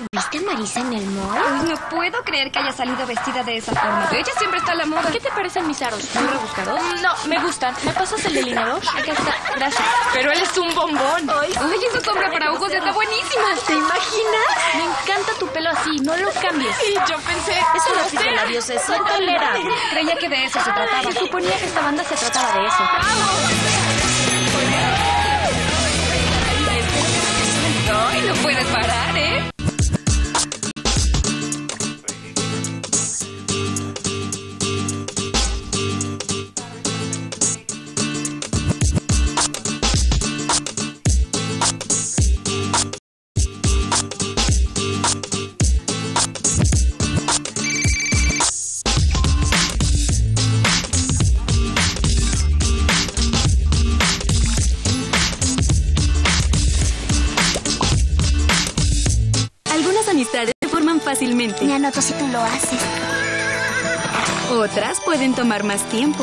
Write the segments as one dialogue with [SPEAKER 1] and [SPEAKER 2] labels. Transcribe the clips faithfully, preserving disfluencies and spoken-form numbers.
[SPEAKER 1] ¿Viste a Marisa en el mall?
[SPEAKER 2] Uy, no puedo creer que haya salido vestida de esa forma. Ella siempre está a la moda.
[SPEAKER 3] ¿Qué te parecen mis aros? ¿Muy rebuscados? No, me gustan. ¿Me pasas el delineador?
[SPEAKER 2] Acá está.
[SPEAKER 3] Gracias. Pero él es un bombón.
[SPEAKER 2] Uy, esa sombra para ojos está buenísima.
[SPEAKER 3] ¿Te imaginas? Me encanta tu pelo así. No lo cambies.
[SPEAKER 2] Y yo pensé...
[SPEAKER 3] Eso lápiz de labios es intolerable.
[SPEAKER 2] Creía que de eso se trataba.
[SPEAKER 3] Se suponía que esta banda se trataba de eso.
[SPEAKER 2] Ay, no puedes parar, ¿eh?
[SPEAKER 4] Amistades se forman fácilmente.
[SPEAKER 1] Me anoto si tú lo haces.
[SPEAKER 4] Otras pueden tomar más tiempo.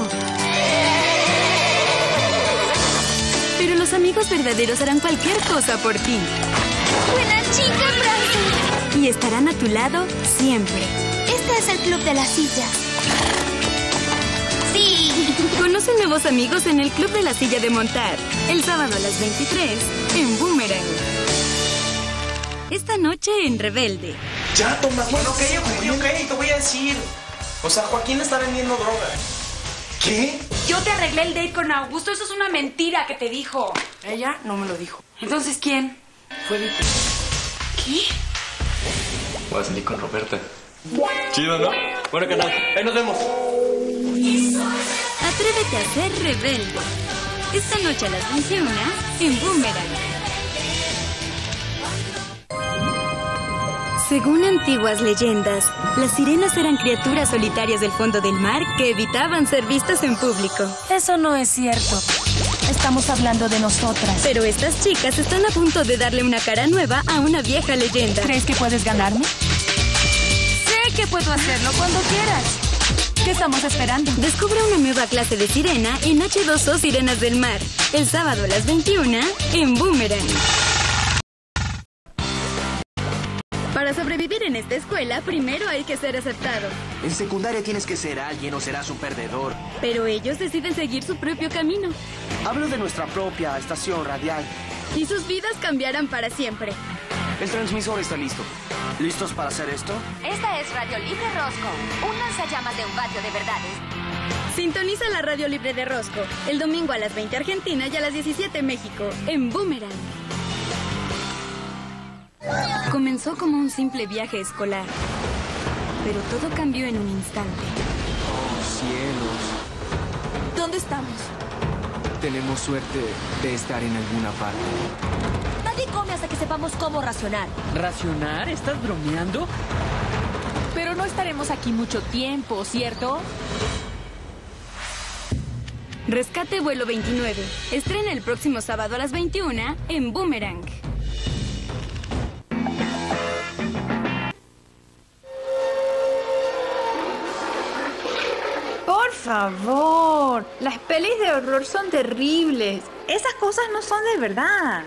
[SPEAKER 4] Pero los amigos verdaderos harán cualquier cosa por ti.
[SPEAKER 1] Buena chica, Frankie.
[SPEAKER 4] Y estarán a tu lado siempre.
[SPEAKER 1] Este es el club de la silla. Sí.
[SPEAKER 4] Conoce nuevos amigos en el Club de la Silla de Montar. El sábado a las veintitrés en Boomerang. Esta noche en Rebelde.
[SPEAKER 5] Ya, Tomás. Bueno, ok, ok, ok, te voy a decir. O sea, Joaquín está vendiendo droga. ¿Qué?
[SPEAKER 6] Yo te arreglé el date con Augusto. Eso es una mentira que te dijo.
[SPEAKER 7] Ella no me lo dijo.
[SPEAKER 6] Entonces, ¿quién?
[SPEAKER 7] Fue Vicky.
[SPEAKER 6] ¿Qué?
[SPEAKER 8] Voy a salir con Roberta. Chido, ¿no? Bueno, canal. Ahí nos vemos.
[SPEAKER 4] Atrévete a ser rebelde. Esta noche a las veintiuna en Boomerang. Según antiguas leyendas, las sirenas eran criaturas solitarias del fondo del mar que evitaban ser vistas en público.
[SPEAKER 3] Eso no es cierto. Estamos hablando de nosotras.
[SPEAKER 4] Pero estas chicas están a punto de darle una cara nueva a una vieja leyenda.
[SPEAKER 3] ¿Crees que puedes ganarme? Sé que puedo hacerlo cuando quieras. ¿Qué estamos esperando?
[SPEAKER 4] Descubre una nueva clase de sirena en H dos O Sirenas del Mar. El sábado a las veintiuna en Boomerang. Para sobrevivir en esta escuela, primero hay que ser aceptado.
[SPEAKER 9] En secundaria tienes que ser alguien o serás un perdedor.
[SPEAKER 4] Pero ellos deciden seguir su propio camino.
[SPEAKER 9] Hablo de nuestra propia estación radial.
[SPEAKER 4] Y sus vidas cambiarán para siempre.
[SPEAKER 9] El transmisor está listo. ¿Listos para hacer esto?
[SPEAKER 10] Esta es Radio Libre Rosco, un lanzallamas de un patio de verdades.
[SPEAKER 4] Sintoniza la Radio Libre de Rosco, el domingo a las veinte Argentina y a las diecisiete México, en Boomerang. Comenzó como un simple viaje escolar, pero todo cambió en un instante.
[SPEAKER 9] Oh, cielos.
[SPEAKER 3] ¿Dónde estamos?
[SPEAKER 9] Tenemos suerte de estar en alguna parte.
[SPEAKER 10] Nadie come hasta que sepamos cómo racionar.
[SPEAKER 7] ¿Racionar? ¿Estás bromeando?
[SPEAKER 3] Pero no estaremos aquí mucho tiempo, ¿cierto?
[SPEAKER 4] Rescate Vuelo veintinueve. Estrena el próximo sábado a las veintiuna en Boomerang.
[SPEAKER 11] Por favor, las pelis de horror son terribles. Esas cosas no son de verdad.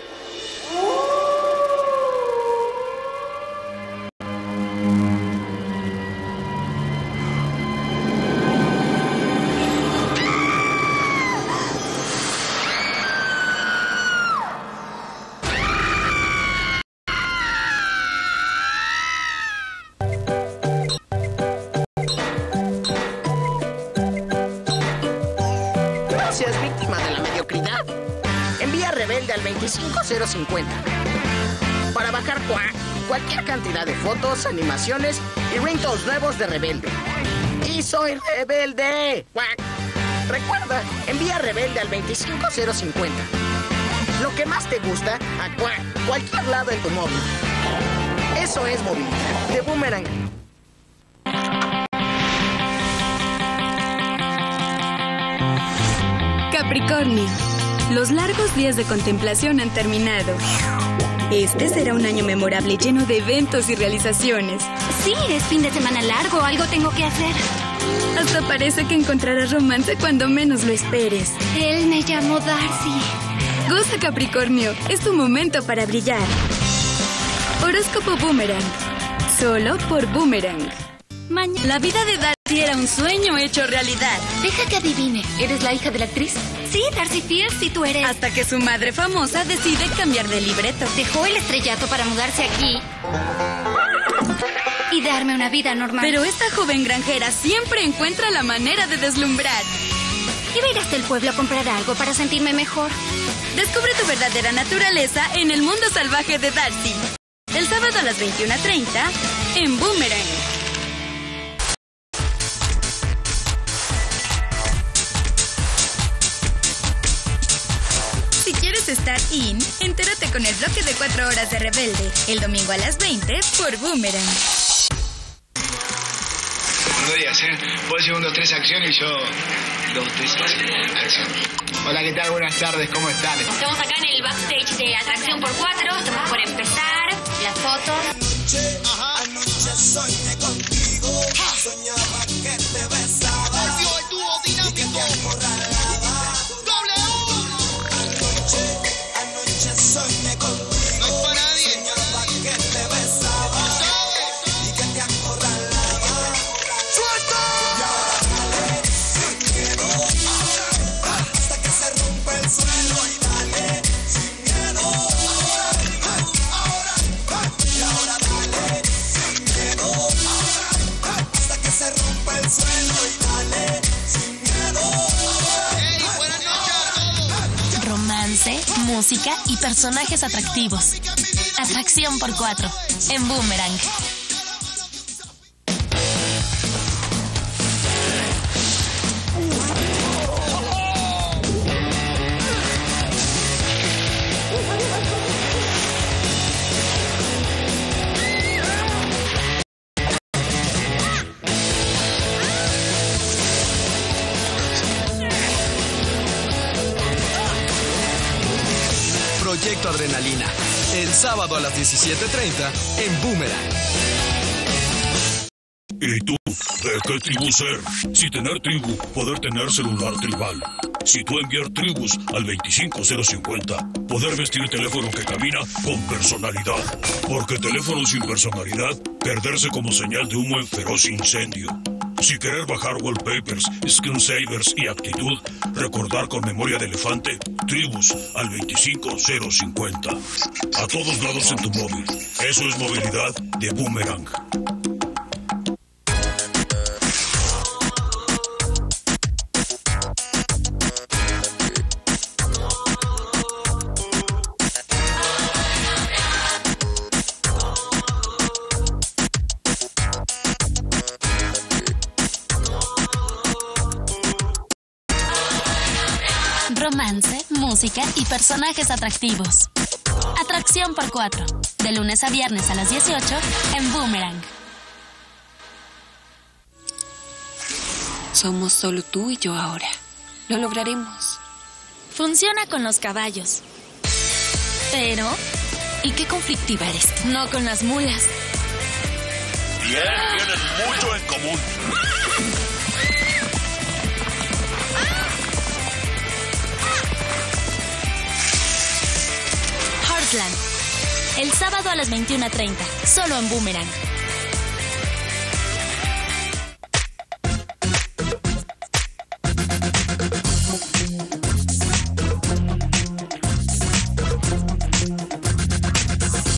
[SPEAKER 12] ¿Seas víctima de la mediocridad? Envía Rebelde al veinticinco cero cincuenta para bajar cua cualquier cantidad de fotos, animaciones y ringtones nuevos de Rebelde. ¡Y soy rebelde! ¡Cuac! Recuerda, envía Rebelde al veinticinco cero cincuenta. Lo que más te gusta a cuac cualquier lado en tu móvil. Eso es movilidad de Boomerang.
[SPEAKER 4] Capricornio. Los largos días de contemplación han terminado. Este será un año memorable lleno de eventos y realizaciones.
[SPEAKER 1] Sí, es fin de semana largo, algo tengo que hacer.
[SPEAKER 4] Hasta parece que encontrarás romance cuando menos lo esperes.
[SPEAKER 1] Él me llamó Darcy.
[SPEAKER 4] Goza, Capricornio. Es tu momento para brillar. Horóscopo Boomerang. Solo por Boomerang. Mañana. La vida de Darcy era un sueño hecho realidad.
[SPEAKER 1] Deja que adivine. ¿Eres la hija de la actriz? Sí, Darcy Fierce, y tú eres.
[SPEAKER 4] Hasta que su madre famosa decide cambiar de libreto.
[SPEAKER 1] Dejó el estrellato para mudarse aquí y darme una vida normal.
[SPEAKER 4] Pero esta joven granjera siempre encuentra la manera de deslumbrar.
[SPEAKER 1] Iba a ir hasta el pueblo a comprar algo para sentirme mejor.
[SPEAKER 4] Descubre tu verdadera naturaleza en el mundo salvaje de Darcy. El sábado a las veintiuna treinta en Boomerang. Si quieres estar in, entérate con el bloque de cuatro horas de Rebelde. El domingo a las veinte por Boomerang.
[SPEAKER 13] Buenos días, ¿eh? Vos decís uno, tres acciones y yo... Dos, tres, acción. Hola, ¿qué tal? Buenas tardes, ¿cómo están?
[SPEAKER 10] Estamos acá en el backstage de Atracción por Cuatro. Estamos por empezar las fotos.
[SPEAKER 14] Anoche, ajá, anoche soñé contigo. Soñaba que te besaba.
[SPEAKER 13] Volvió el dúo dinámico.
[SPEAKER 14] Y que te acorralaba.
[SPEAKER 13] ¡Doble U!
[SPEAKER 14] Anoche, anoche soñé contigo.
[SPEAKER 13] No es para nadie.
[SPEAKER 14] Soñaba que te besaba. Y que te acorralaba. ¡Suelta! Y ahora dale, sin miedo. Hasta que se rompe el suelo y dale, sin miedo. Ahora, y ahora dale, sin miedo. Hasta que se rompe el suelo y dale, sin miedo.
[SPEAKER 13] ¡Ey, buenas noches a todos!
[SPEAKER 10] Romance, música y personajes atractivos. Atracción por Cuatro en Boomerang.
[SPEAKER 15] Proyecto Adrenalina, el sábado a las diecisiete treinta en Boomerang.
[SPEAKER 16] ¿Y tú? ¿De qué tribu ser? Si tener tribu, poder tener celular tribal. Si tú enviar tribus al veinticinco cero cincuenta, poder vestir teléfono que camina con personalidad. Porque teléfono sin personalidad, perderse como señal de humo en feroz incendio. Si querer bajar wallpapers, screensavers y actitud, recordar con memoria de elefante, tribus al veinticinco cero cincuenta. A todos lados en tu móvil. Eso es movilidad de Boomerang.
[SPEAKER 10] Romance, música y personajes atractivos. Atracción por Cuatro, de lunes a viernes a las dieciocho en Boomerang.
[SPEAKER 3] Somos solo tú y yo ahora. Lo lograremos.
[SPEAKER 10] Funciona con los caballos. Pero...
[SPEAKER 3] ¿Y qué conflictiva eres tú?
[SPEAKER 10] no con las mulas.
[SPEAKER 16] Bien, tienen mucho en común.
[SPEAKER 10] Heartland, el sábado a las veintiuna treinta, solo en Boomerang.